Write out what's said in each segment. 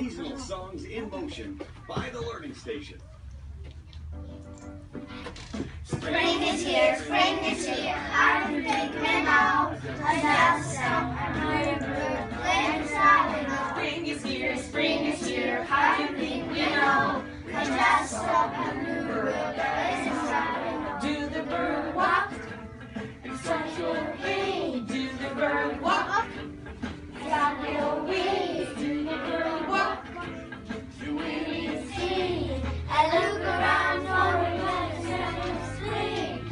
Seasonal songs in motion by the Learning Station. Spring is here, I can take me now. I just saw another bird playing silent. Spring is here, how do you think we know? I just saw a new bird playing silent. Do the bird walk? Stretch your wings, Do the bird walk? flap your wings. Do the bird walk? The wind is free. I look around for a weather spring.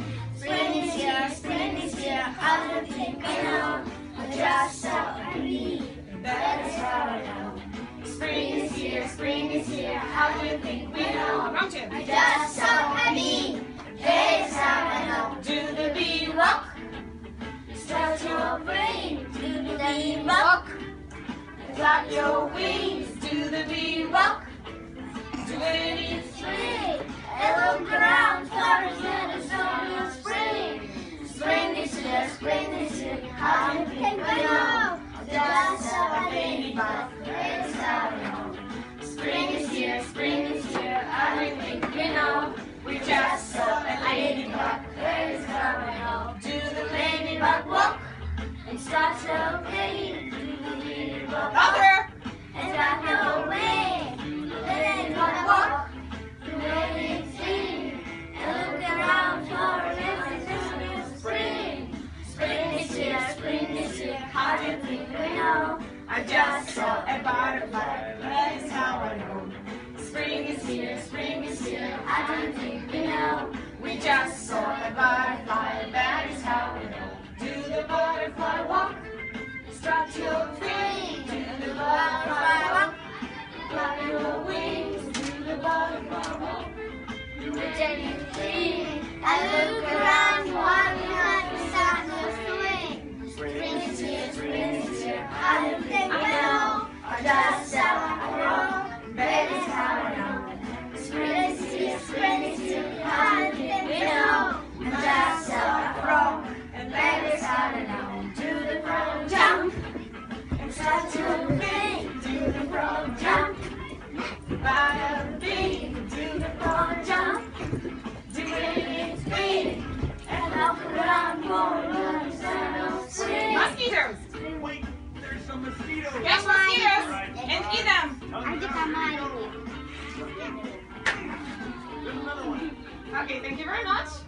Spring is here, how do you think we know? I just saw a bee, that is how I know. Spring is here, how do you think we know? Wrong tune. I just saw a bee, that is how I know. Do the bee walk? Stretch your wings, do the bee walk. Flap your wings, Do the bee walk? Do it in spring. I look around for a weather song spring. Spring is here, how do you think we know? I just saw a ladybug, that is how I know. Spring is here, how do you think we know? We just saw a ladybug, that is how I know. Do the Ladybug walk and start to play. Do the ladybug walk louder. and flap your wings. The ladybug walk, the way it's seen, and look around for a little spring. Spring is here, how do you think we know? I just saw a butterfly. That is how I know. Spring is here, How do you think we know? we just saw a butterfly. That is how we know. Do the butterfly walk? Stretch your wings, do the butterfly walk. Flap your wings. Do the butterfly walk? I look around, wondering how to start to swing. Spring is here, how do you think we know? I just saw a frog, that is how I know. Spring is here, how do you think we know? I just saw a frog, and that is how I know. Do the frog jump, and start to wing. Do the frog jump, Bada bee. do the frog jump. Do it in Spring, and look around for another sound of spring. mosquitoes. Wait, there's some mosquitoes. Catch mosquitoes and eat them. There's another one. Okay, thank you very much.